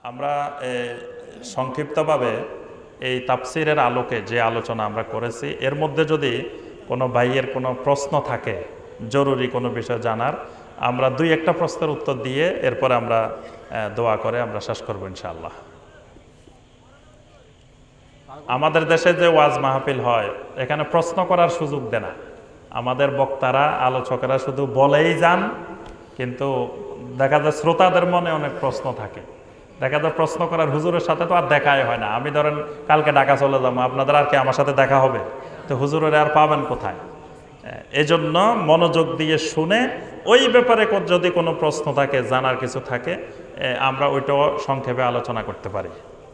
আমরা সংক্ষিপ্তভাবে এই তাফসিরের আলোকে যে আলোচনা আমরা করেছি, এর মধ্যে যদি কোনো ভাইয়ের কোনো প্রশ্ন থাকে, জরুরি কোনো বিষয় জানার, আমরা দুই একটা প্রশ্নের উত্তর দিয়ে এরপরে আমরা দোয়া করে আমরা শেষ করবো ইনশাআল্লাহ। আমাদের দেশে যে ওয়াজ মাহফিল হয়, এখানে প্রশ্ন করার সুযোগ দেয় না। আমাদের বক্তারা, আলোচকেরা শুধু বলেই যান, কিন্তু দেখা যায় শ্রোতাদের মনে অনেক প্রশ্ন থাকে। দেখা যায় প্রশ্ন করার হুজুরের সাথে তো আর দেখাই হয় না। আমি ধরেন কালকে ঢাকা চলে যাবো, আপনাদের আর কি আমার সাথে দেখা হবে? তো হুজুরের আর পাবেন কোথায়? এজন্য মনোযোগ দিয়ে শুনে ওই ব্যাপারে যদি কোনো প্রশ্ন থাকে, জানার কিছু থাকে, আমরা ওইটাও সংক্ষেপে আলোচনা করতে পারি।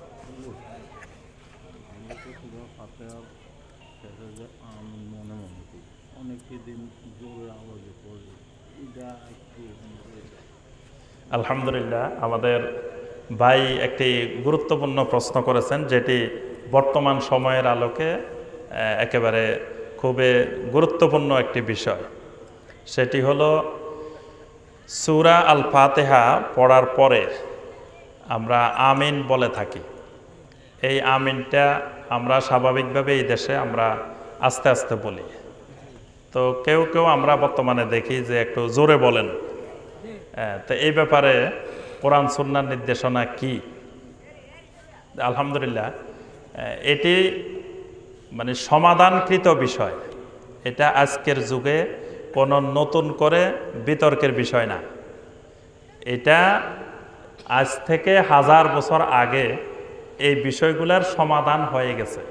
আলহামদুলিল্লাহ, আমাদের ভাই একটি গুরুত্বপূর্ণ প্রশ্ন করেছেন, যেটি বর্তমান সময়ের আলোকে একেবারে খুবই গুরুত্বপূর্ণ একটি বিষয়। সেটি হলো সূরা আল ফাতিহা পড়ার পরে আমরা আমিন বলে থাকি। এই আমিনটা আমরা স্বাভাবিকভাবে এই দেশে আমরা আস্তে আস্তে বলি। তো কেউ কেউ আমরা বর্তমানে দেখি যে একটু জোরে বলেন। তো এই ব্যাপারে কোরআন সুন্নাহর নির্দেশনা কি? আলহামদুলিল্লাহ, এটি মানে সমাধানকৃত বিষয়। এটা আজকের যুগে কোনো নতুন করে বিতর্কের বিষয় না। এটা আজ থেকে 1000 বছর আগে এই বিষয়গুলোর সমাধান হয়ে গেছে।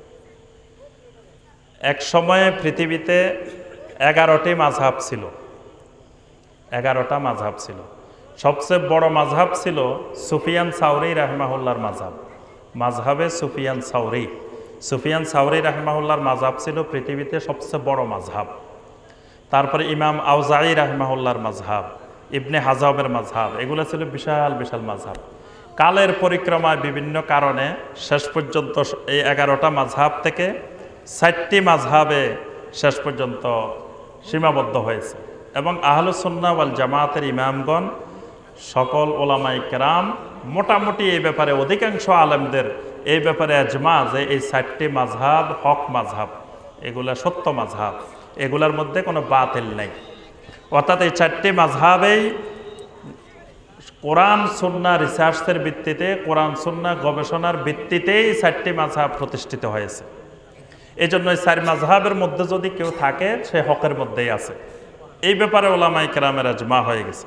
এক সময়ে পৃথিবীতে 11টি মাযহাব ছিল। 11টা মাযহাব ছিল। সবচেয়ে বড় মাযহাব ছিল সুফিয়ান সাউরি রাহিমাহুল্লাহর মাযহাব। মাযহাবে সুফিয়ান সাউরি। সুফিয়ান সাউরি রাহিমাহুল্লাহর মাযহাব ছিল পৃথিবীতে সবচেয়ে বড় মাযহাব। তারপরে ইমাম আউজাঈ রাহিমাহুল্লাহর মাযহাব, ইবনে হাজমের মাযহাব, এগুলো ছিল বিশাল বিশাল মাযহাব। কালের পরিক্রমায় বিভিন্ন কারণে শেষ পর্যন্ত এই 11টা মাযহাব থেকে 4টি মাযহাবে শেষ পর্যন্ত সীমাবদ্ধ হয়েছে। এবং আহলুস সুন্নাহ ওয়াল জামাতের ইমামগণ, সকল ওলামায়ে কেরাম মোটামুটি এই ব্যাপারে, অধিকাংশ আলেমদের এই ব্যাপারে আজমা যে এই 4টি মাযহাব হক মাযহাব, এগুলা সত্য মাযহাব, এগুলার মধ্যে কোনো বাতিল নেই। অর্থাৎ এই 4টি মাযহাবেই কোরআন সুন্নাহ রিসার্চের ভিত্তিতে, কোরআন সুন্নাহ গবেষণার ভিত্তিতেই 4টি মাযহাব প্রতিষ্ঠিত হয়েছে। এই জন্য এই 4 মাযহাবের মধ্যে যদি কেউ থাকে, সে হকের মধ্যেই আছে। এই ব্যাপারে ওলামায়ে কেরামের আজমা হয়ে গেছে।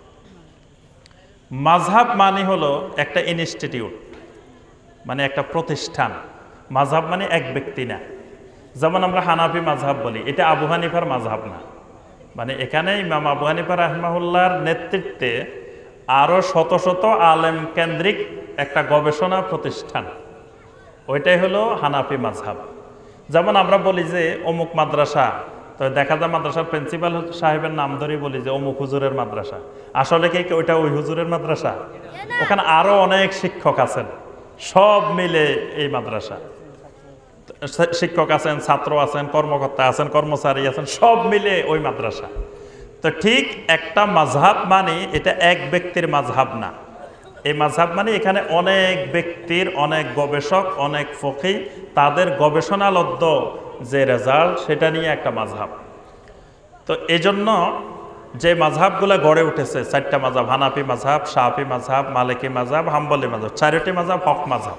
মাযহাব মানে হলো একটা ইনস্টিটিউট, মানে একটা প্রতিষ্ঠান। মাযহাব মানে এক ব্যক্তি না। যেমন আমরা হানাফি মাযহাব বলি, এটা আবু হানিফার মাযহাব না। মানে এখানে ইমাম আবু হানিফা রাহিমাহুল্লাহর নেতৃত্বে আরো শত শত আলেম কেন্দ্রিক একটা গবেষণা প্রতিষ্ঠান, ওইটাই হলো হানাফি মাযহাব। যেমন আমরা বলি যে অমুক মাদ্রাসা, তো দেখা যায় মাদ্রাসার প্রিন্সিপাল সাহেবের নাম ধরেই বলি যে অমুক হুজুরের মাদ্রাসা। আসলে কি ওইটা ওই হুজুরের মাদ্রাসা? ওখানে আরো অনেক শিক্ষক আছেন, সব মিলে এই মাদ্রাসা। শিক্ষক আছেন, ছাত্র আছেন, কর্মকর্তা আছেন, কর্মচারী আছেন, সব মিলে ওই মাদ্রাসা। তো ঠিক একটা মাযহাব মানে এটা এক ব্যক্তির মাযহাব না। এই মাযহাব মানে এখানে অনেক ব্যক্তির, অনেক গবেষক, অনেক ফকিহ, তাদের গবেষণালব্ধ যে রেজাল্ট, সেটা নিয়ে একটা মাযহাব। তো এজন্য যে মাযহাবগুলো গড়ে উঠেছে, 4টা মাযহাব, হানাফি মাযহাব, শাফি মাযহাব, মালিকি মাযহাব, হাম্বলি মাযহাব, 4টি মাযহাব হক মাযহাব।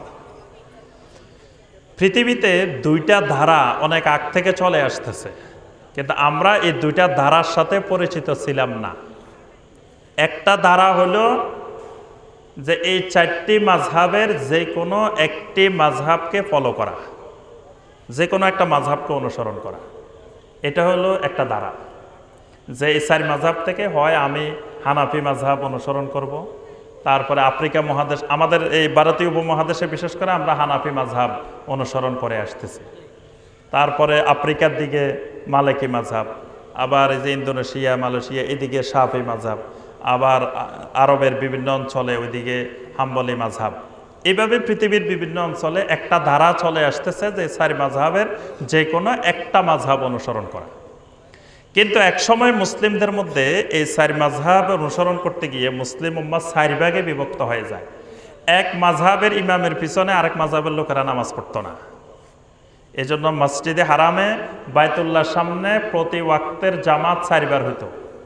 পৃথিবীতে 2টা ধারা অনেক আগ থেকে চলে আসতেছে, কিন্তু আমরা এই 2টা ধারার সাথে পরিচিত ছিলাম না। একটা ধারা হলো যে এই 4টি মাযহাবের যে কোনো একটি মাযহাবকে ফলো করা, যে কোনো একটা মাযহাবকে অনুসরণ করা, এটা হলো একটা ধারা। যে এই 4 মাযহাব থেকে হয় আমি হানাফি মাযহাব অনুসরণ করব, তারপরে আফ্রিকা মহাদেশ, আমাদের এই ভারতীয় উপমহাদেশে বিশেষ করে আমরা হানাফি মাযহাব অনুসরণ করে আসতেছি। তারপরে আফ্রিকার দিকে মালিকি মাযহাব, আবার এই যে ইন্দোনেশিয়া, মালয়েশিয়া, এদিকে শাফি মাযহাব, আবার আরবের বিভিন্ন অঞ্চলে ওইদিকে হাম্বলি মাযহাব। এইভাবে পৃথিবীর বিভিন্ন অঞ্চলে একটা ধারা চলে আসতেছে যে 4 মাযহাবের যে কোনো একটা মাযহাব অনুসরণ করা। কিন্তু একসময় মুসলিমদের মধ্যে এই 4 মাযহাব অনুসরণ করতে গিয়ে মুসলিম উম্মাহ 4 ভাগে বিভক্ত হয়ে যায়। এক মাযহাবের ইমামের পিছনে আরেক মাযহাবের লোকেরা নামাজ পড়তো না। এজন্য মসজিদে হারামে বাইতুল্লাহর সামনে প্রতি ওয়াক্তের জামাত 4 বার হইতো।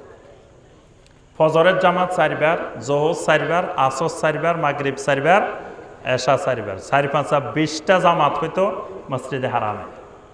ফজরের জামাত 4 বার, জোহর 4 বার, আসর 4 বার, মাগরিব 4 বার, এশা 4 বার, 4-5 20টা জামাত হইতো মসজিদে হারামে।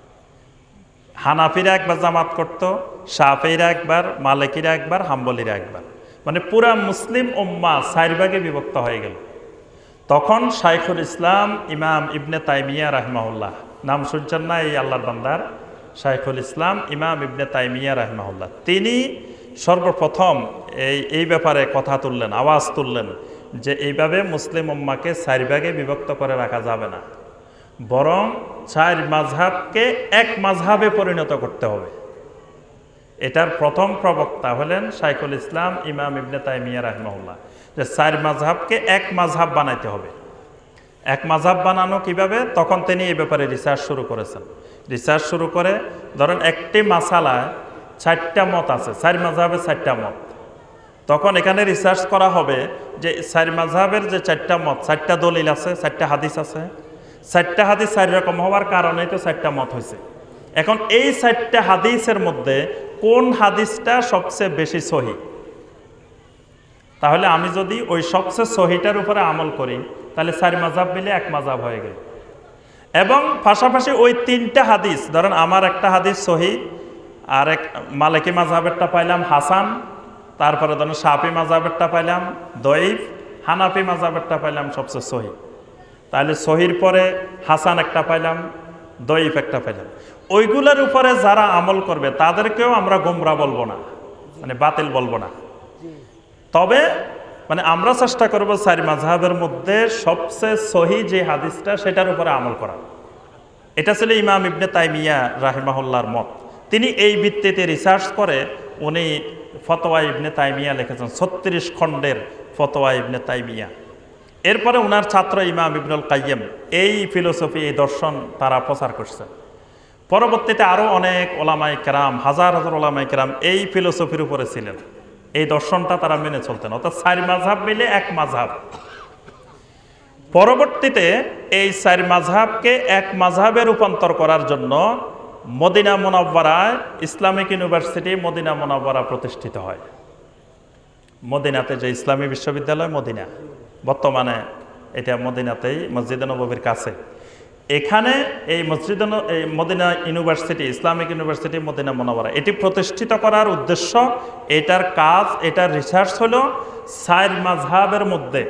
হানাফিরা একবার জামাত করতো, শাফিঈরা একবার, মালিকিরা একবার, হাম্বলিরা একবার। মানে পুরা মুসলিম উম্মাহ 4 ভাগে বিভক্ত হয়ে গেল। তখন শাইখুল ইসলাম ইমাম ইবনে তাইমিয়া রাহিমাহুল্লাহ, নাম শুনছেন না এই আল্লাহর বান্দার? শাইখুল ইসলাম ইমাম ইবনে তাইমিয়া রাহিমাহুল্লাহ, তিনি সর্বপ্রথম এই ব্যাপারে কথা তুললেন, আওয়াজ তুললেন যে এইভাবে মুসলিম উম্মাহকে 4 ভাগে বিভক্ত করে রাখা যাবে না, বরং 4 মাযহাবকে এক মাযহাবে পরিণত করতে হবে। এটার প্রথম প্রবক্তা হলেন শাইখুল ইসলাম ইমাম ইবনে তাইমিয়া রাহিমাহুল্লাহ, যে 4 মাযহাবকে এক মাযহাব বানাইতে হবে। এক মাযহাব বানানো কিভাবে? তখন তিনি এই ব্যাপারে রিসার্চ শুরু করেছেন। রিসার্চ শুরু করে ধরেন একটি মাসালায় 4টা মত আছে, 4 মাযহাবে 4টা মত। তখন এখানে রিসার্চ করা হবে যে 4 মাযহাবের যে 4টা মত, 4টা দলিল আছে, 4টা হাদিস আছে, 4টা হাদিস 4 রকম হওয়ার কারণেই তো 4টা মত হয়েছে। এখন এই 4টা হাদিসের মধ্যে কোন হাদিসটা সবচেয়ে বেশি সহি, তাহলে আমি যদি ওই সবচেয়ে সহিটার উপরে আমল করি তাহলে 4 মাযহাব মিলে এক মাযহাব হয়ে গেল। এবং পাশাপাশি ওই 3টা হাদিস, ধরেন আমার একটা হাদিস সহি, আর এক মালিকি মাযহাবেরটা পাইলাম হাসান, তারপরে ধরেন শাফি মাযহাবেরটা পাইলাম দঈফ, হানাফি মাযহাবেরটা পাইলাম সবচেয়ে সহি। তাহলে সহির পরে হাসান একটা পাইলাম, দঈফ একটা পাইলাম। ওইগুলোর উপরে যারা আমল করবে তাদেরকেও আমরা গোমরা বলবো না, মানে বাতিল বলবো না। তবে মানে আমরা চেষ্টা করব 4 মাযহাবের মধ্যে সবচেয়ে সহি যে হাদিসটা সেটার উপরে আমল করা। এটা ছিল ইমাম ইবনে তাইমিয়া রাহিমাহুল্লাহর মত। তিনি এই ভিত্তিতে রিসার্চ করে উনি ফতোয়া ইবনে তাইমিয়া লিখেছেন, 36 খণ্ডের ফতোয়া ইবনে তাইমিয়া। এরপরে ওনার ছাত্র ইমাম ইবনুল কাইয়্যিম এই ফিলোসফি, এই দর্শন তারা প্রচার করছেন। পরবর্তীতে আরও অনেক ওলামায়ে কেরাম, হাজার হাজার ওলামায়ে কেরাম এই ফিলোসফির উপরে ছিলেন, এই দর্শনটা তারা মেনে চলতেন, অর্থাৎ 4 মাযহাব মিলে এক মাযহাব। পরবর্তীতে এই 4 মাযহাবকে এক মাযহাবে রূপান্তর করার জন্য মদিনা মুনাওয়ারায় ইসলামিক ইউনিভার্সিটি মদিনা মুনাওয়ারা প্রতিষ্ঠিত হয়। মদিনাতে যে ইসলামী বিশ্ববিদ্যালয় মদিনা, বর্তমানে এটা মদিনাতেই মসজিদে নববীর কাছে, এখানে এই Medina university, Islamic university Medina Munawwara, এটি প্রতিষ্ঠিত করার উদ্দেশ্য, এটার কাজ, এটার রিসার্চ হলো 4 মাযহাবের মধ্যে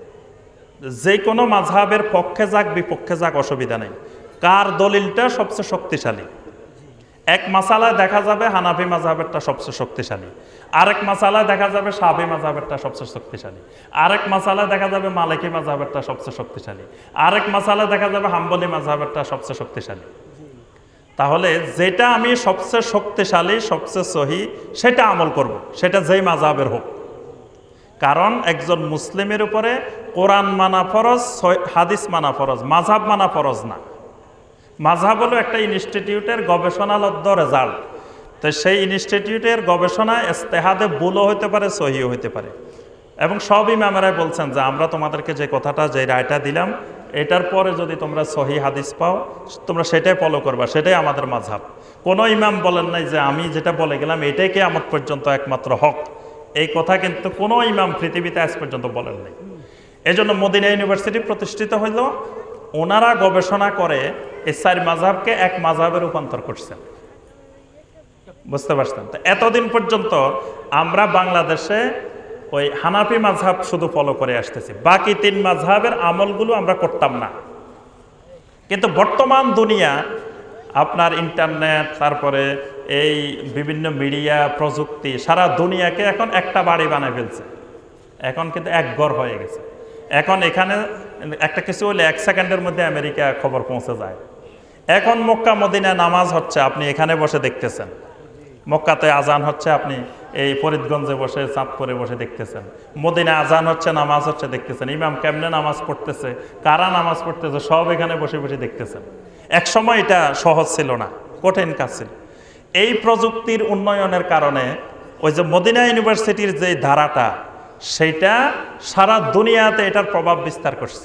যে কোনো মাযহাবের পক্ষে যাক বিপক্ষে যাক অসুবিধা নেই, কার দলিলটা সবচেয়ে শক্তিশালী। এক মাসালায় দেখা যাবে হানাফি মাযহাবেরটা সবচেয়ে শক্তিশালী, আরেক মাসালায় দেখা যাবে শাফি মাযহাবেরটা সবচেয়ে শক্তিশালী, আরেক মাসালায় দেখা যাবে মালিকি মাযহাবেরটা সবচেয়ে শক্তিশালী, আরেক মাসালায় দেখা যাবে হাম্বলি মাযহাবেরটা সবচেয়ে শক্তিশালী। তাহলে যেটা আমি সবচেয়ে শক্তিশালী, সবচেয়ে সহি, সেটা আমল করব, সেটা যেই মাযহাবের হোক। কারণ একজন মুসলিমের উপরে কোরআন মানা ফরজ, হাদিস মানা ফরজ, মাযহাব মানা ফরজ না। মাযহাব হলো একটা ইনস্টিটিউটের গবেষণালব্ধ রেজাল্ট। তো সেই ইনস্টিটিউটের গবেষণায় ইজতিহাদে ভুলও হতে পারে, সহিও হতে পারে। এবং সব ইমামেরাই বলছেন যে আমরা তোমাদেরকে যে কথাটা, যে রায়টা দিলাম, এটার পরে যদি তোমরা সহি হাদিস পাও তোমরা সেটাই ফলো করবা, সেটাই আমাদের মাযহাব। কোনো ইমাম বলেন নাই যে আমি যেটা বলে গেলাম এটাই কিয়ামত পর্যন্ত একমাত্র হক। এই কথা কিন্তু কোনো ইমাম পৃথিবীতে আজ পর্যন্ত বলেন নাই। এজন্য মদিনা ইউনিভার্সিটি প্রতিষ্ঠিত হইল, ওনারা গবেষণা করে এই 4 মাযহাবকে এক মাযহাবে রূপান্তর করছেন। বুঝতে পারছেন? তো এতদিন পর্যন্ত আমরা বাংলাদেশে ওই হানাফি মাযহাব শুধু ফলো করে আসতেছি, বাকি 3 মাযহাবের আমলগুলো আমরা করতাম না। কিন্তু বর্তমান দুনিয়া, আপনার ইন্টারনেট, তারপরে এই বিভিন্ন মিডিয়া, প্রযুক্তি, সারা দুনিয়াকে এখন একটা বাড়ি বানায় ফেলছে। এখন কিন্তু এক ঘর হয়ে গেছে। এখন এখানে একটা কিছু হলে 1 সেকেন্ডের মধ্যে আমেরিকা খবর পৌঁছে যায়। এখন মক্কা মদিনায় নামাজ হচ্ছে, আপনি এখানে বসে দেখতেছেন। মক্কাতে আজান হচ্ছে, আপনি এই ফরিদগঞ্জে বসে, চাঁদপুরে বসে দেখতেছেন। মদিনায় আজান হচ্ছে, নামাজ হচ্ছে, দেখতেছেন। ইমাম কেমনে নামাজ পড়তেছে, কারা নামাজ পড়তেছে, সব এখানে বসে বসে দেখতেছেন। এক সময় এটা সহজ ছিল না, কঠিন কাজ ছিল। এই প্রযুক্তির উন্নয়নের কারণে ওই যে মদিনা ইউনিভার্সিটির যে ধারাটা, সেটা সারা দুনিয়াতে এটার প্রভাব বিস্তার করছে।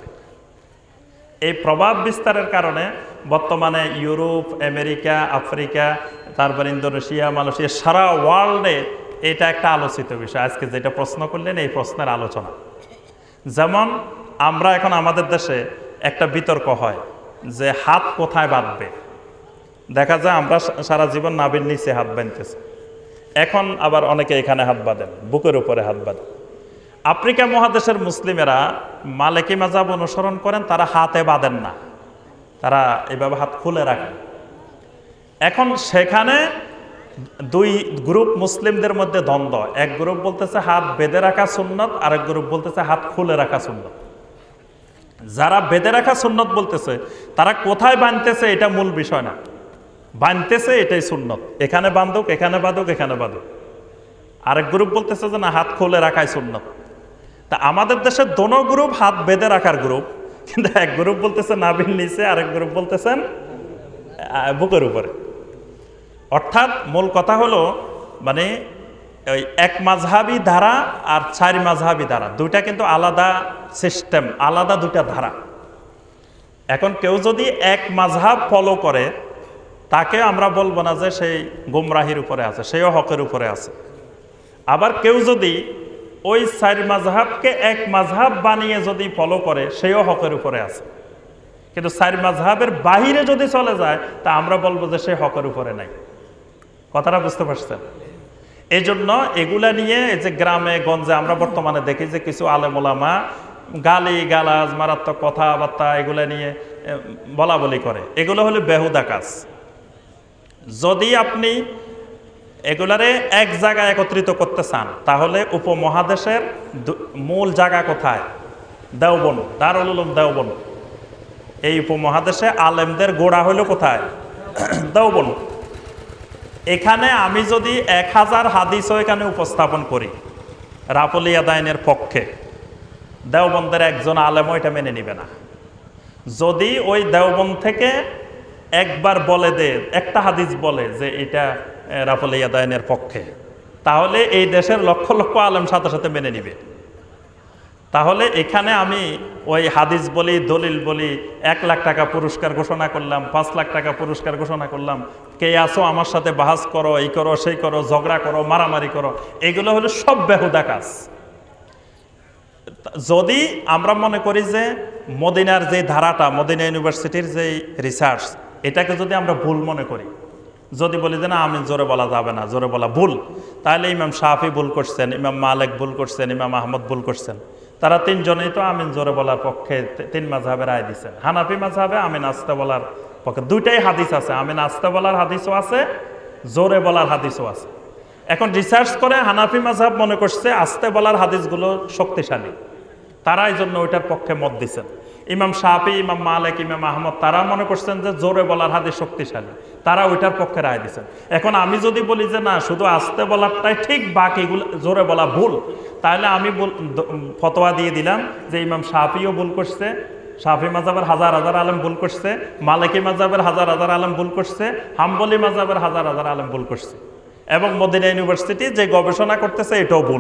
এই প্রভাব বিস্তারের কারণে বর্তমানে ইউরোপ, আমেরিকা, আফ্রিকা, তারপর ইন্দোনেশিয়া, মালয়েশিয়া, সারা ওয়ার্ল্ডে এটা একটা আলোচিত বিষয়। আজকে যেটা প্রশ্ন করলেন এই প্রশ্নের আলোচনা। যেমন আমরা এখন আমাদের দেশে একটা বিতর্ক হয় যে হাত কোথায় বাঁধবে। দেখা যায় আমরা সারা জীবন নাভির নিচে হাত বাঁধতেছি, এখন আবার অনেকে এখানে হাত বাঁধেন, বুকের উপরে হাত বাঁধেন। আফ্রিকা মহাদেশের মুসলিমেরা মালিকি মাযহাব অনুসরণ করেন, তারা হাতে বাঁধেন না, তারা এভাবে হাত খুলে রাখেন। এখন সেখানে দুই গ্রুপ মুসলিমদের মধ্যে দ্বন্দ্ব। এক গ্রুপ বলতেছে হাত বেঁধে রাখা সুন্নত, আরেক গ্রুপ বলতেছে হাত খুলে রাখা সুন্নত। যারা বেঁধে রাখা সুন্নত বলতেছে তারা কোথায় বাঁধতেছে এটা মূল বিষয় না, বাঁধতেছে এটাই সুন্নত, এখানে বাঁধুক, এখানে বাঁধুক, এখানে বাঁধুক। আরেক গ্রুপ বলতেছে যে না, হাত খুলে রাখাই সুন্নত। তা আমাদের দেশের দোনো গ্রুপ হাত বেঁধে রাখার গ্রুপ, কিন্তু এক গ্রুপ বলতেছে নাভির নিচে, আরেক গ্রুপ বলতেছেন বুকের উপরে। অর্থাৎ মূল কথা হলো মানে ওই এক মাযহাবী ধারা আর চার মাযহাবী ধারা, দুইটা কিন্তু আলাদা সিস্টেম, আলাদা দুইটা ধারা। এখন কেউ যদি এক মাযহাব ফলো করে তাকে আমরা বলবো না যে সেই গুমরাহির উপরে আছে, সেও হকের উপরে আছে। আবার কেউ যদি ওই চার মাযহাবকে এক মাযহাব বানিয়ে যদি ফলো করে সেও হকের উপরে আছে। কিন্তু চার মাযহাবের বাহিরে যদি চলে যায় তা আমরা বলবো যে সে হকের উপরে নাই। কথাটা বুঝতে পারছেন? এই জন্য এগুলা নিয়ে এই যে গ্রামে গঞ্জে আমরা বর্তমানে দেখি যে কিছু আলেম ওলামা গালি গালাজ, মারাত্মক কথাবার্তা এগুলা নিয়ে বলা বলি করে, এগুলো হলো বেহুদা কাজ। যদি আপনি এগুলারে এক জায়গায় একত্রিত করতে চান তাহলে উপমহাদেশের মূল জায়গা কোথায়? দেওবন্দ, দারুল উলুম দেওবন্দ। এই উপমহাদেশে আলেমদের গোড়া হইল কোথায়? দেওবন্দ। এখানে আমি যদি 1000 হাদিসও এখানে উপস্থাপন করি রাফল ইয়াদাইনের পক্ষে, দেওবন্দের একজন আলেমও এটা মেনে নিবে না। যদি ওই দেওবন্দ থেকে একবার বলে দে, একটা হাদিস বলে যে এটা রাফল ইয়াদাইনের পক্ষে, তাহলে এই দেশের লক্ষ লক্ষ আলেম সাথে সাথে মেনে নিবে। তাহলে এখানে আমি ওই হাদিস বলি, দলিল বলি, 1 লাখ টাকা পুরস্কার ঘোষণা করলাম, 5 লাখ টাকা পুরস্কার ঘোষণা করলাম, কে আসো আমার সাথে বাহাস করো, এই করো সেই করো, ঝগড়া করো, মারামারি করো, এগুলো হলো সব বেহুদা কাজ। যদি আমরা মনে করি যে মদিনার যে ধারাটা, মদিনা ইউনিভার্সিটির যে রিসার্চ, এটাকে যদি আমরা ভুল মনে করি, যদি বলি যে না আমিন জোরে বলা যাবে না, জোরে বলা ভুল, তাহলে ইমাম শাফি ভুল করছেন, ইমাম মালিক ভুল করছেন, ইমাম আহমদ ভুল করছেন। তারা তিনজনেই তো আমিন জোরে বলার পক্ষে 3 মাযহাবে রায় দিচ্ছেন। হানাফি মাযহাবে আমিন আস্তে বলার পক্ষে দুইটাই হাদিস আছে, আমিন আস্তে বলার হাদিসও আছে, জোরে বলার হাদিসও আছে। এখন রিসার্চ করে হানাফি মাযহাব মনে করছে আস্তে বলার হাদিসগুলো শক্তিশালী, তারা এই জন্য ওইটার পক্ষে মত দিচ্ছেন। ইমাম শাফি, ইমাম মালিক, ইমাম আহমদ তারা মনে করছেন যে জোরে বলার হাদিস শক্তিশালী, তারা ওইটার পক্ষে রায় দিচ্ছেন। এখন আমি যদি বলি যে না শুধু আস্তে বলারটাই ঠিক, বাকিগুলো জোরে বলা ভুল, তাহলে আমি ফতোয়া দিয়ে দিলাম যে ইমাম শাফিও ভুল করছে, শাফি মাযহাবের 1000 আলেম ভুল করছে, মালিকি মাযহাবের 1000 আলেম ভুল করছে, হাম্বলি মাযহাবের 1000 আলেম ভুল করছে, এবং মদিনা ইউনিভার্সিটি যে গবেষণা করতেছে এটাও ভুল।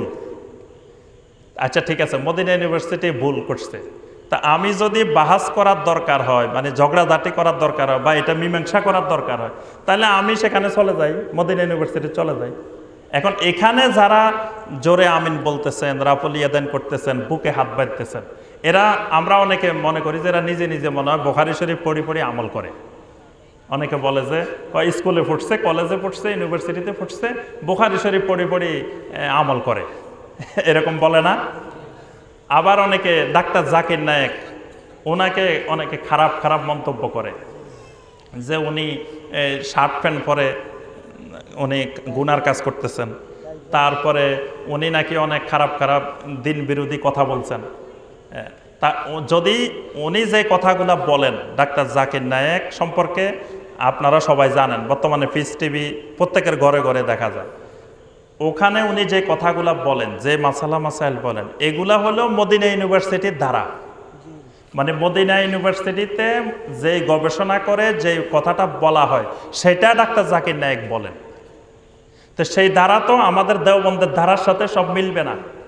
আচ্ছা ঠিক আছে, মদিনা ইউনিভার্সিটি ভুল করছে, তা আমি যদি বাহাস করার দরকার হয়, মানে ঝগড়াঝাটি করার দরকার হয় বা এটা মীমাংসা করার দরকার হয়, তাহলে আমি সেখানে চলে যাই, মদিনা ইউনিভার্সিটি চলে যাই। এখন এখানে যারা জোরে আমিন বলতেছেন, রাফল ইয়াদাইন করতেছেন, বুকে হাত বাঁধতেছেন, এরা আমরা অনেকে মনে করি যে এরা নিজে নিজে মনে হয় বুখারী শরীফ পড়ি পড়ি আমল করে। অনেকে বলে যে স্কুলে পড়ছে, কলেজে পড়ছে, ইউনিভার্সিটিতে পড়ছে, বুখারী শরীফ পড়ি পড়ি আমল করে, এরকম বলে না? আবার অনেকে ডাক্তার জাকির নায়েক, ওনাকে অনেকে খারাপ খারাপ মন্তব্য করে যে উনি শার্ট প্যান্ট পরে উনি গুনার কাজ করতেছেন, তারপরে উনি নাকি অনেক খারাপ খারাপ দিন বিরোধী কথা বলছেন। তা যদি উনি যে কথাগুলো বলেন ডাক্তার জাকির নায়েক সম্পর্কে আপনারা সবাই জানেন, বর্তমানে পিস টিভি প্রত্যেকের ঘরে ঘরে দেখা যায়, ওখানে উনি যে কথাগুলো বলেন, যে মাসালা মাসাইল বলেন, এগুলা হলো মদিনা ইউনিভার্সিটির ধারা। মানে মদিনা ইউনিভার্সিটিতে যে গবেষণা করে যে কথাটা বলা হয় সেটা ডাক্তার জাকির নায়েক বলেন। তো সেই ধারা তো আমাদের দেওবন্দের ধারার সাথে সব মিলবে না।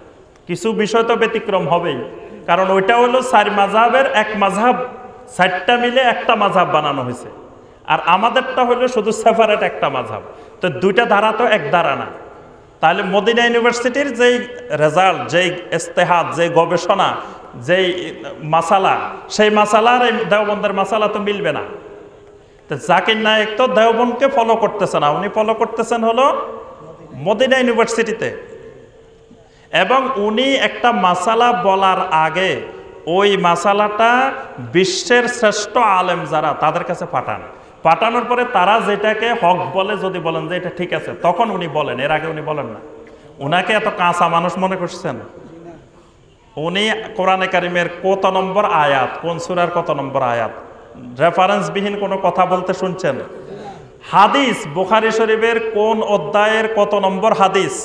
কিছু বিষয় তো ব্যতিক্রম হবেই, কারণ ওইটা হলো 4 মাযহাবের এক মাযহাব, 4টা মিলে একটা মাযহাব বানানো হয়েছে। আর আমাদেরটা হলো শুধু সেপারেট একটা মাযহাব। তো দুইটা ধারা তো এক ধারা না। তাহলে মদিনা ইউনিভার্সিটির যেই রেজাল্ট, যেই ইজতিহাদ, যেই গবেষণা, যেই মাসালা, সেই মাসালার এই দেওবন্দের মাসালা তো মিলবে না। তো জাকির নায়েক তো দেওবন্দকে ফলো করতেছে না, উনি ফলো করতেছেন হলো মদিনা ইউনিভার্সিটিতে। এবং উনি একটা মাসালা বলার আগে ওই মাসালাটা বিশ্বের শ্রেষ্ঠ আলেম যারা তাদের কাছে পাঠানোর পরে তারা যেটাকে হক বলে, যদি বলেন যে এটা ঠিক আছে, তখন উনি বলেন, এর আগে উনি বলেন না। উনাকে এত কাঁচা মানুষ মনে করছেন? উনি কোরআনে কারিমের কত নম্বর আয়াত, কোন সূরার কত নম্বর আয়াত রেফারেন্সবিহীন কোনো কথা বলতে শুনছেন? হাদিস বুখারী শরীফের কোন অধ্যায়ের কত নম্বর হাদিস,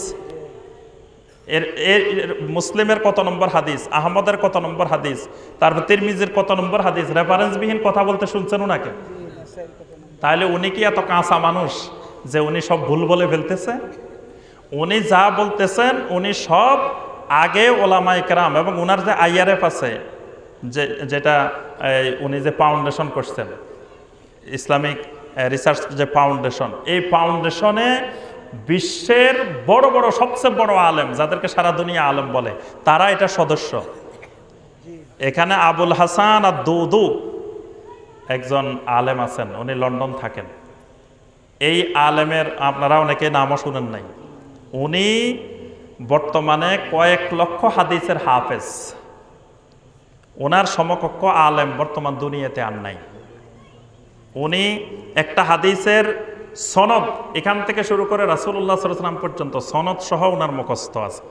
মুসলিমের কত নম্বর হাদিস, আহমদের কত নম্বর হাদিস, তারপর তিরমিজির কত নম্বর হাদিস, রেফারেন্সবিহীন কথা বলতে শুনছেন ওনাকে? তাহলে উনি কি এত কাঁচা মানুষ যে উনি সব ভুল বলে ফেলতেছে? উনি যা বলতেছেন উনি সব আগে ওলামায়ে কেরাম এবং উনার যে IRF আছে, যেটা উনি যে ফাউন্ডেশন করছেন, ইসলামিক রিসার্চ যে ফাউন্ডেশন, এই ফাউন্ডেশনে বিশ্বের বড় বড় সবচেয়ে বড় আলেম, যাদেরকে সারা দুনিয়া আলেম বলে, তারা এটা সদস্য। এখানে আবুল হাসান আর দুদু একজন আলেম আছেন, উনি লন্ডন থাকেন। এই আলেমের আপনারা অনেকে নামও শুনেন নাই। উনি বর্তমানে কয়েক লক্ষ হাদিসের হাফেজ। ওনার সমকক্ষ আলেম বর্তমান দুনিয়াতে আর নাই। উনি একটা হাদিসের সনদ এখান থেকে শুরু করে রাসূলুল্লাহ সাল্লাল্লাহু আলাইহি ওয়াসাল্লাম পর্যন্ত সনদ সহ ওনার মুখস্থ আছে।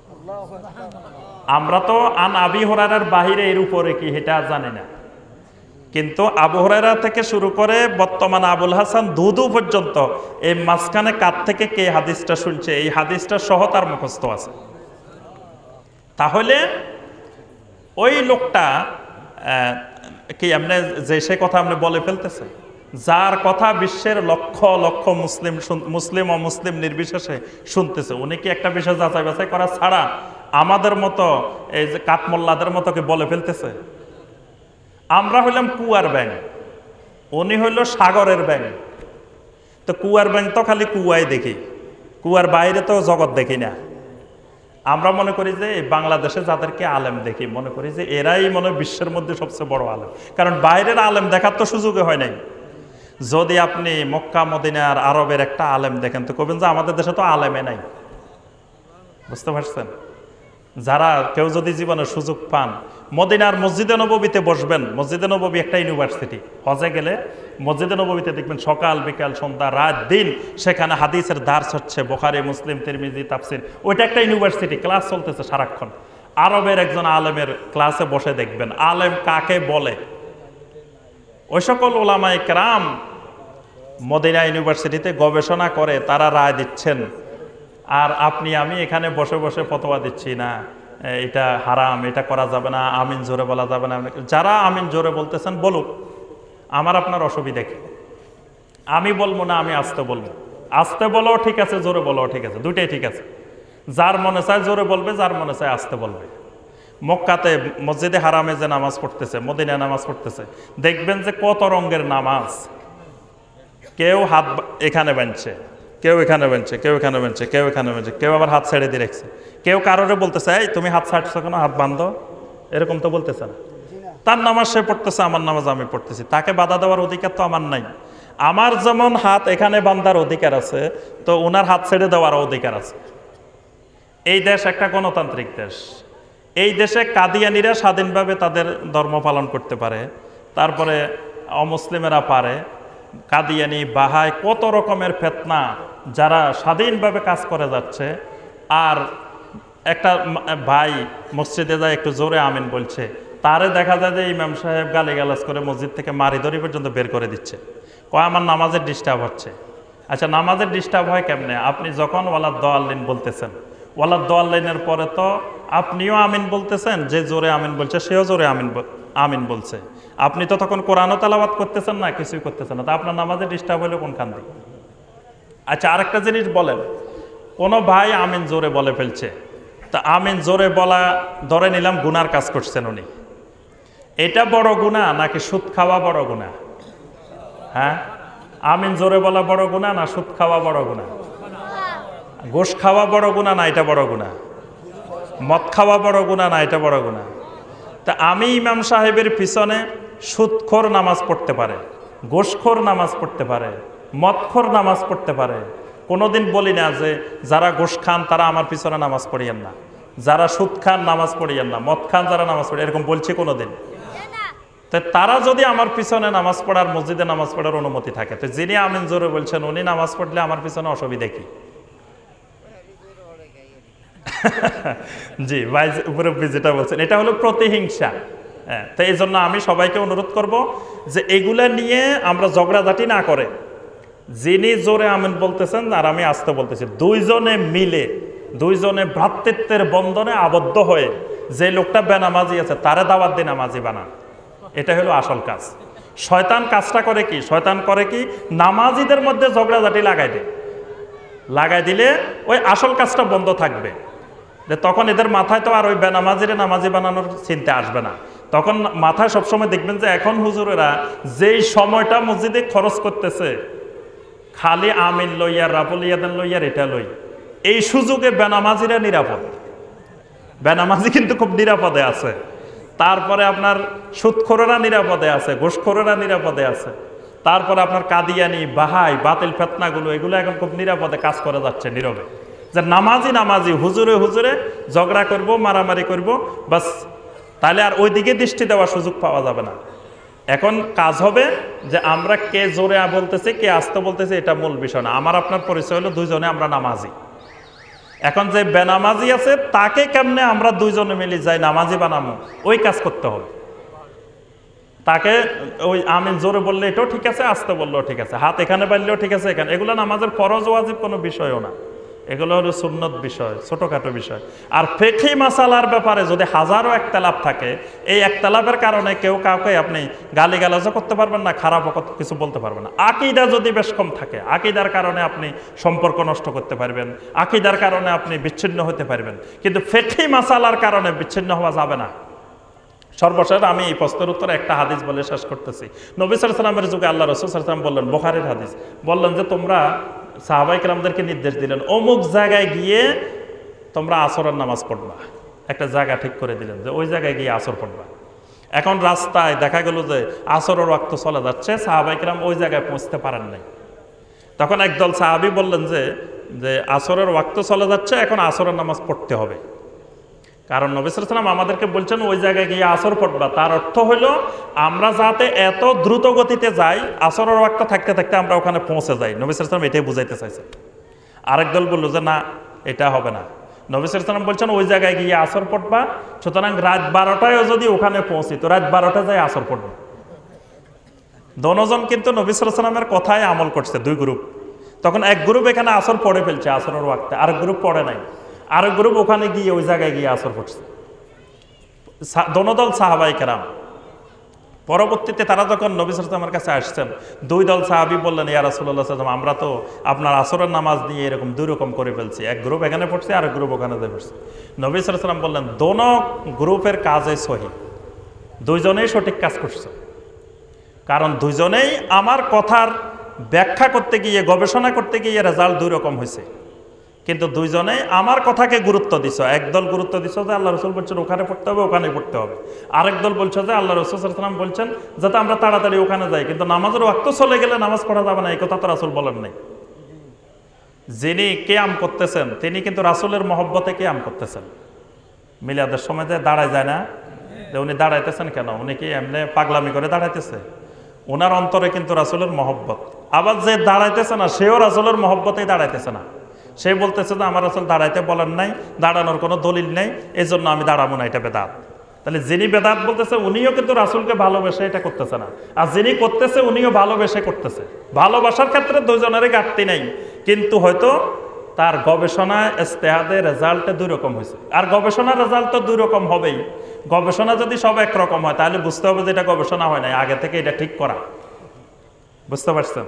আমরা তো আন আবি হুরায়রার বাহিরে এর উপরে কি এটা জানি না, কিন্তু আবু হুরায়রা থেকে শুরু করে বর্তমান আবুল হাসান দুদু পর্যন্ত এই মাঝখানে কার থেকে কে হাদিসটা শুনছে, এই হাদিসটা সহ তার মুখস্থ আছে। তাহলে ওই লোকটা কি আপনি যে সে কথা আপনি বলে ফেলতেছে, যার কথা বিশ্বের লক্ষ লক্ষ মুসলিম ও মুসলিম নির্বিশেষে শুনতেছে, উনি কি একটা বিষয় যাচাই বাছাই করা ছাড়া আমাদের মতো এই যে কাঠমোল্লাদের মতো কি বলে ফেলতেছে? আমরা হইলাম কুয়ার ব্যাঙ, উনি হইল সাগরের ব্যাঙ। তো কুয়ার ব্যাঙ তো খালি কুয়ায় দেখি, কুয়ার বাইরে তো জগৎ দেখি না। আমরা মনে করি যে বাংলাদেশে যাদেরকে আলেম দেখি, মনে করি যে এরাই মনে বিশ্বের মধ্যে সবচেয়ে বড় আলেম, কারণ বাইরের আলেম দেখার তো সুযোগে হয় নাই। যদি আপনি মক্কা মদিনার আরবের একটা আলেম দেখেন তো কবেন যে আমাদের দেশে তো আলেমে নাই। বুঝতে পারছেন? যারা কেউ যদি জীবনে সুযোগ পান, মদিনার মসজিদে নববীতে বসবেন। মসজিদে নববী একটা ইউনিভার্সিটি। হজে গেলে মসজিদে নববীতে দেখবেন সকাল বিকাল সন্ধ্যা রাত দিন সেখানে হাদিসের দার্স হচ্ছে, বুখারী মুসলিম তিরমিজি তাফসীর। ওইটা একটা ইউনিভার্সিটি, ক্লাস চলতেছে সারাক্ষণ। আরবের একজন আলেমের ক্লাসে বসে দেখবেন আলেম কাকে বলে। ওই সকল উলামায়ে কেরাম মদিনা ইউনিভার্সিটিতে গবেষণা করে তারা রায় দিচ্ছেন, আর আপনি আমি এখানে বসে বসে ফতোয়া দিচ্ছি না, এটা হারাম, এটা করা যাবে না, আমিন জোরে বলা যাবে না। যারা আমিন জোরে বলতেছেন বলুক, আমার আপনার অসুবিধা কি? আমি বলবো না, আমি আস্তে বলবো। আস্তে বলো ঠিক আছে, জোরে বলো ঠিক আছে, দুইটাই ঠিক আছে। যার মনে চায় জোরে বলবে, যার মনে চায় আস্তে বলবে। মক্কাতে মসজিদে হারামে যে নামাজ পড়তেছে, মদিনায় নামাজ পড়তেছে, দেখবেন যে কত রঙের নামাজ। কেউ হাত এখানে বাঁধছে, কেউ এখানে বাঁধছে, কেউ এখানে বাঁধছে, কেউ এখানে বাঁধছে, কেউ আবার হাত ছেড়ে দিয়ে রাখছে। কেউ কারোরে বলতেছে এই তুমি হাত ছাড়ছো কেন, হাত বাঁধো, এরকম তো বলতেছে না। তার নামাজ সে পড়তেছে, আমার নামাজ আমি পড়তেছি, তাকে বাধা দেওয়ার অধিকার তো আমার নাই। আমার যেমন হাত এখানে বাঁধার অধিকার আছে, তো ওনার হাত ছেড়ে দেওয়ার অধিকার আছে। এই দেশ একটা গণতান্ত্রিক দেশ। এই দেশে কাদিয়ানিরা স্বাধীনভাবে তাদের ধর্ম পালন করতে পারে, তারপরে অমুসলিমেরা পারে। কাদিয়ানি বাহাই কত রকমের ফিতনা যারা স্বাধীনভাবে কাজ করে যাচ্ছে। আর একটা ভাই মসজিদে যায় একটু জোরে আমিন বলছে, তারে দেখা যায় যে ইমাম সাহেব গালিগালাজ করে মসজিদ থেকে মারিধরি পর্যন্ত বের করে দিচ্ছে, কয় আমার নামাজের ডিস্টার্ব হচ্ছে। আচ্ছা, নামাজের ডিস্টার্ব হয় কেমনে? আপনি যখন ওয়ালাদ দাল্লিন বলতেছেন, ওয়ালাদ দাল্লিনের পরে তো আপনিও আমিন বলতেছেন, যে জোরে আমিন বলছে সেও জোরে আমিন বলছে। আপনি তো তখন কোরআনও তেলাওয়াত করতেছেন না, কিছুই করতেছেন না, তা আপনার নামাজে ডিস্টার্ব হলো কোনখান থেকে? আচ্ছা, আরেকটা জিনিস বলেন, কোনো ভাই আমিন জোরে বলে ফেলছে, তো তা আমিন জোরে বলা ধরে নিলাম গুনার কাজ করছেন উনি, এটা বড় গুনাহ নাকি সুদ খাওয়া বড় গুনাহ? হ্যাঁ, আমিন জোরে বলা বড় গুনাহ না সুদ খাওয়া বড় গুনাহ? ঘুষ খাওয়া বড় গুনাহ না এটা বড় গুনাহ? মদ খাওয়া বড় গুনাহ না এটা বড় গুনাহ? তা আমি ইমাম সাহেবের পিছনে সুদখোর নামাজ পড়তে পারে, ঘুষখোর নামাজ পড়তে পারে, মদখোর নামাজ পড়তে পারে, কোনোদিন বলি না যে যারা ঘুষ খান তারা আমার পিছনে নামাজ পড়িয়েন না, যারা সুদ খান নামাজ পড়িয়েন না, মদ খান যারা নামাজ পড়ে, এরকম বলছি কোনোদিন? তো তারা যদি আমার পিছনে নামাজ পড়ার, মসজিদে নামাজ পড়ার অনুমতি থাকে, তো যিনি আমিন জোরে বলছেন উনি নামাজ পড়লে আমার পিছনে অসুবিধা কি? জি ভাই, উপরে যেটা বলছেন এটা হলো প্রতিহিংসা। হ্যাঁ, তো এই জন্য আমি সবাইকে অনুরোধ করব যে এগুলা নিয়ে আমরা ঝগড়াঝাটি না করে, যিনি জোরে আমিন বলতেছেন আর আমি আস্তে বলতেছি, দুইজনে মিলে, দুইজনে ভ্রাতৃত্বের বন্ধনে আবদ্ধ হয়ে যে লোকটা বেনামাজি আছে তারে দাওয়াত দিয়ে নামাজি বানান, এটা হলো আসল কাজ। শয়তান কাজটা করে কি? শয়তান করে কি? নামাজিদের মধ্যে ঝগড়াঝাটি লাগাই দিলে ওই আসল কাজটা বন্ধ থাকবে। যে তখন এদের মাথায় তো আর ওই বেনামাজিরে নামাজি বানানোর চিন্তা আসবে না। তখন মাথায় সবসময় দেখবেন যে এখন হুজুরেরা যেই সময়টা মসজিদে খরচ করতেছে খালি আমিন লইয়া, রাবুল ইয়াদান লইয়ার এটা লই, এই সুযোগে বেনামাজিরা নিরাপদ। বেনামাজি কিন্তু খুব নিরাপদে আছে। তারপরে আপনার সুদখোরেরা নিরাপদে আছে, ঘুষখোরেরা নিরাপদে আছে। তারপরে আপনার কাদিয়ানি, বাহাই, বাতিল ফেতনাগুলো, এগুলো এখন খুব নিরাপদে কাজ করে যাচ্ছে নীরবে। যে নামাজি হুজুরে হুজুরে ঝগড়া করব, মারামারি করব, বাস, তাহলে আর ওই দিকে দৃষ্টি দেওয়ার সুযোগ পাওয়া যাবে না। এখন কাজ হবে যে আমরা কে জোরে বলতেছে কে আস্তে বলতেছে এটা মূল বিষয় না। আমার আপনার পরিচয় হলো দুইজনে আমরা নামাজি। এখন যে বেনামাজি আছে তাকে কেমনে আমরা দুইজনে মিলে যাই নামাজি বানাবো, ওই কাজ করতে হবে। তাকে ওই আমিন জোরে বললে এটাও ঠিক আছে, আস্তে বললেও ঠিক আছে, হাত এখানে বাড়লেও ঠিক আছে, এখানে, এগুলো নামাজের ফরজ ওয়াজিব কোনো বিষয়ও না, এগুলো হলো সুন্নত বিষয়, ছোটখাটো বিষয়। আর ফিকহি মাসালার ব্যাপারে যদি হাজারো একতলাফ থাকে, এই একতলাফের কারণে কেউ কাউকে আপনি গালিগালাজও করতে পারবেন না, খারাপ কিছু বলতে পারবেন না। আকীদা যদি বেশ কম থাকে, আকীদার কারণে আপনি সম্পর্ক নষ্ট করতে পারবেন, আকীদার কারণে আপনি বিচ্ছিন্ন হতে পারবেন, কিন্তু ফিকহি মাসালার কারণে বিচ্ছিন্ন হওয়া যাবে না। সর্বশেষ আমি এই প্রশ্নের উত্তরে একটা হাদিস বলে শেষ করতেছি। নবী সাল্লাল্লাহু আলাইহি ওয়াসাল্লামের যুগে আল্লাহ রাসূল সাল্লাল্লাহু আলাইহি ওয়াসাল্লাম বললেন, বুখারীর হাদিস, বললেন যে তোমরা সাহাবায়ে কেরামদেরকে নির্দেশ দিলেন অমুক জায়গায় গিয়ে তোমরা আসরের নামাজ পড়বা। একটা জায়গা ঠিক করে দিলেন যে ওই জায়গায় গিয়ে আসর পড়বা। এখন রাস্তায় দেখা গেল যে আসরের ওয়াক্ত চলে যাচ্ছে, সাহাবায়ে কেরাম ওই জায়গায় পৌঁছতে পারেন নাই। তখন একদল সাহাবী বললেন যে আসরের ওয়াক্ত চলে যাচ্ছে, এখন আসরের নামাজ পড়তে হবে। কারণ নবী সাল্লাল্লাহু আলাইহি ওয়াসাল্লাম আমাদেরকে বলছেন ওই জায়গায় গিয়ে আসর পড়বা, তার অর্থ হলো আমরা যাতে এত দ্রুত গতিতে যাই, আসরের ওয়াক্ত থাকতে থাকতে আমরা ওখানে পৌঁছে যাই। নবী সাল্লাল্লাহু আলাইহি ওয়াসাল্লাম এটাই বুঝাইতে চাইছেন। আরেক দল বললো যে না, এটা হবে না। নবী সাল্লাল্লাহু আলাইহি ওয়াসাল্লাম বলছেন ওই জায়গায় গিয়ে আসর পড়বা, সুতরাং রাত 12টায়ও যদি ওখানে পৌঁছি তো রাত 12টায় যাই আসর পড়বে। দনজন কিন্তু নবী সাল্লাল্লাহু আলাইহি ওয়াসাল্লামের কথায় আমল করছে, দুই গ্রুপ। তখন এক গ্রুপ এখানে আসর পড়ে ফেলছে আসরের ওয়াক্তে, আরেক গ্রুপ পড়ে নাই, আরেক গ্রুপ ওখানে গিয়ে ওই জায়গায় গিয়ে আসর পড়ছে। দোনোদল সাহাবায়ে কেরাম। পরবর্তীতে তারা যখন নবী সাল্লাল্লাহু আলাইহি ওয়াসাল্লামের কাছে আসছেন, দুই দল সাহাবী বললেন, ইয়া রাসূলুল্লাহ সাল্লাল্লাহু আলাইহি ওয়াসাল্লাম, আমরা তো আপনার আসরের নামাজ নিয়ে এরকম দুই রকম করে ফেলছি, এক গ্রুপ এখানে পড়ছে আর এক গ্রুপ ওখানে যেয়ে পড়ছে। নবী সাল্লাল্লাহু আলাইহি ওয়াসাল্লাম বললেন, দোনো গ্রুপের কাজই সহি, দুইজনেই সঠিক কাজ করছে। কারণ দুইজনেই আমার কথার ব্যাখ্যা করতে গিয়ে, গবেষণা করতে গিয়ে রেজাল্ট দুই রকম হয়েছে, কিন্তু দুইজনেই আমার কথাকে গুরুত্ব দিছ। একদল গুরুত্ব দিছ যে আল্লাহ রসুল বলছেন ওখানে পড়তে হবে, ওখানে পড়তে হবে। আরেক দল বলছে যে আল্লাহ রসুল সাল্লাল্লাহু আলাইহি ওয়াসাল্লাম বলছেন যাতে আমরা তাড়াতাড়ি ওখানে যাই, কিন্তু নামাজের ওয়াক্ত চলে গেলে নামাজ পড়া যাবে না, এই কথা তো রাসূল বলেন নাই। যিনি কিয়াম করতেছেন তিনি কিন্তু রাসূলের মহব্বতে কিয়াম করতেছেন। মিলাদের সময় যে দাঁড়ায় যায় না, যে উনি দাঁড়াইতেছেন কেন, উনি কি এমনি পাগলামি করে দাঁড়াইতেছে? ওনার অন্তরে কিন্তু রাসূলের মহব্বত। আবার যে দাঁড়াইতেছে না সেও রাসূলের মহব্বতেই দাঁড়াইতেছে না, সে বলতেছে যে আমার রাসূল দাঁড়াইতে বলেন নাই, দাঁড়ানোর কোনো দলিল নেই, এই জন্য আমি দাঁড়াবো না, এটা বেদাত। তাহলে যিনি বেদাত বলতেছে উনিও কিন্তু রাসূলকে ভালোবেসে এটা করতেছে না, আর যিনি করতেছে উনিও ভালোবেসে করতেছে। ভালোবাসার ক্ষেত্রে দুজনেরই ঘাটতি নেই, কিন্তু হয়তো তার গবেষণা ইজতিহাদে রেজাল্টে দুই রকম হয়েছে। আর গবেষণার রেজাল্ট তো দুই রকম হবেই। গবেষণা যদি সব একরকম হয় তাহলে বুঝতে হবে যে এটা গবেষণা হয় নাই, আগে থেকে এটা ঠিক করা। বুঝতে পারছেন?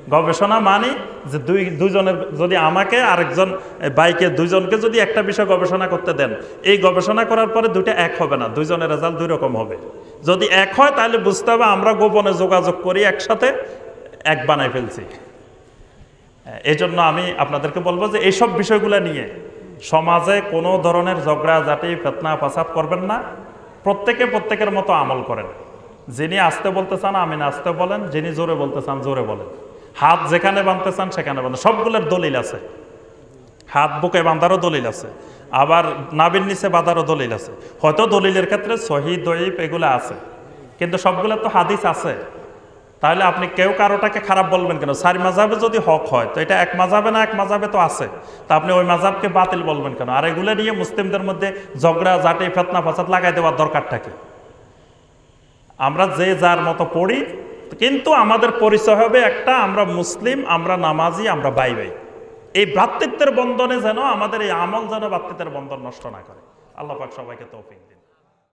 গবেষণা মানে যে দুইজনের যদি আমাকে আরেকজন বাইকে দুইজনকে যদি একটা বিষয় গবেষণা করতে দেন, এই গবেষণা করার পরে দুইটা এক হবে না, দুইজনের রেজাল্ট দুই রকম হবে। যদি এক হয় তাহলে বুঝতে হবে আমরা গোপনে যোগাযোগ করি একসাথে এক বানাই ফেলছি। এই জন্য আমি আপনাদেরকে বলবো যে এইসব বিষয়গুলো নিয়ে সমাজে কোনো ধরনের ঝগড়াঝাটি ফিতনা ফাসাদ করবেন না। প্রত্যেকে প্রত্যেকের মতো আমল করেন। যিনি আসতে বলতে চান আমিন আসতে বলেন, যিনি জোরে বলতে চান জোরে বলেন। হাত যেখানে বাঁধতে চান সেখানে বাঁধেন, সবগুলোর দলিল আছে। হাত বুকে বাঁধারও দলিল আছে, আবার নাভির নিচে বাঁধারও দলিল আছে। হয়তো দলিলের ক্ষেত্রে সহিহ দঈফ এগুলো আছে, কিন্তু সবগুলো তো হাদিস আছে। তাহলে আপনি কেউ কারোটাকে খারাপ বলবেন কেন? চার মাযহাবে যদি হক হয় তো এটা এক মাযহাবে না এক মাযহাবে তো আছে, তা আপনি ওই মাযহাবকে বাতিল বলবেন কেন? আর এগুলো নিয়ে মুসলিমদের মধ্যে ঝগড়া ঝাঁটি ফিতনা ফাসাদ লাগাই দেওয়ার দরকারটা কি? আমরা যে যার মতো পড়ি, কিন্তু আমাদের পরিচয় হবে একটা, আমরা মুসলিম, আমরা নামাজি, আমরা ভাই ভাই। এই ভ্রাতৃত্বের বন্ধনে যেন আমাদের এই আমল যেন ভ্রাতৃত্বের বন্ধন নষ্ট না করে। আল্লাহ পাক সবাইকে তৌফিক দিন।